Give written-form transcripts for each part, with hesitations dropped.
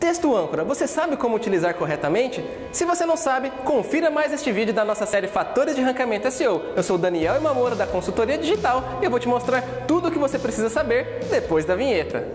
Texto âncora, você sabe como utilizar corretamente? Se você não sabe, confira mais este vídeo da nossa série Fatores de Ranqueamento SEO. Eu sou o Daniel Imamura da Consultoria Digital e eu vou te mostrar tudo o que você precisa saber depois da vinheta.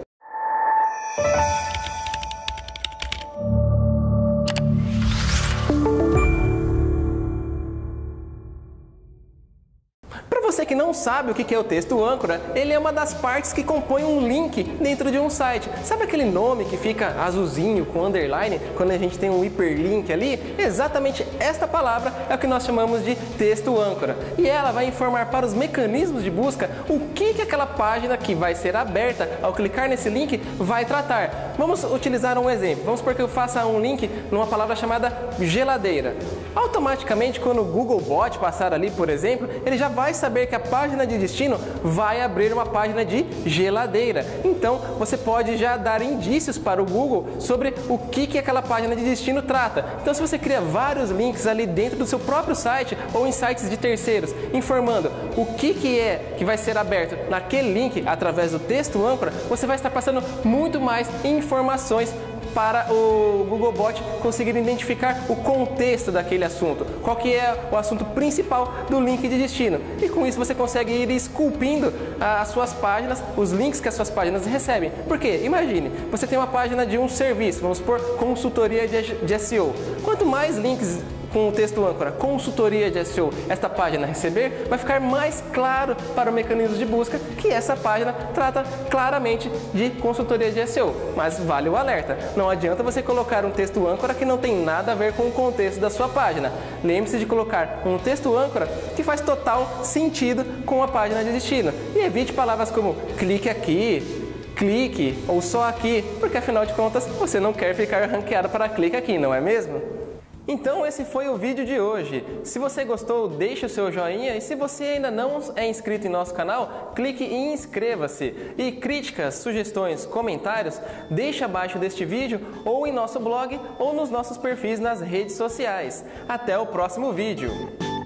Você que não sabe o que é o texto âncora, ele é uma das partes que compõe um link dentro de um site. Sabe aquele nome que fica azulzinho com underline quando a gente tem um hiperlink ali? Exatamente esta palavra é o que nós chamamos de texto âncora. E ela vai informar para os mecanismos de busca o que aquela página que vai ser aberta ao clicar nesse link vai tratar. Vamos utilizar um exemplo. Vamos supor que eu faça um link numa palavra chamada geladeira. Automaticamente, quando o Googlebot passar ali, por exemplo, ele já vai saber que a página de destino vai abrir uma página de geladeira. Então, você pode já dar indícios para o Google sobre o que aquela página de destino trata. Então, se você cria vários links ali dentro do seu próprio site ou em sites de terceiros, informando o que vai ser aberto naquele link através do texto âncora, você vai estar passando muito mais informações para o Googlebot conseguir identificar o contexto daquele assunto, qual que é o assunto principal do link de destino. E com isso você consegue ir esculpindo as suas páginas, os links que as suas páginas recebem. Porque, imagine, você tem uma página de um serviço, vamos supor, consultoria de SEO. Quanto mais links com o texto âncora, consultoria de SEO, esta página receber, vai ficar mais claro para o mecanismo de busca que essa página trata claramente de consultoria de SEO. Mas vale o alerta, não adianta você colocar um texto âncora que não tem nada a ver com o contexto da sua página. Lembre-se de colocar um texto âncora que faz total sentido com a página de destino. E evite palavras como clique aqui, clique ou só aqui, porque afinal de contas você não quer ficar ranqueado para clique aqui, não é mesmo? Então esse foi o vídeo de hoje. Se você gostou, deixe o seu joinha e se você ainda não é inscrito em nosso canal, clique em inscreva-se. E críticas, sugestões, comentários, deixe abaixo deste vídeo ou em nosso blog ou nos nossos perfis nas redes sociais. Até o próximo vídeo!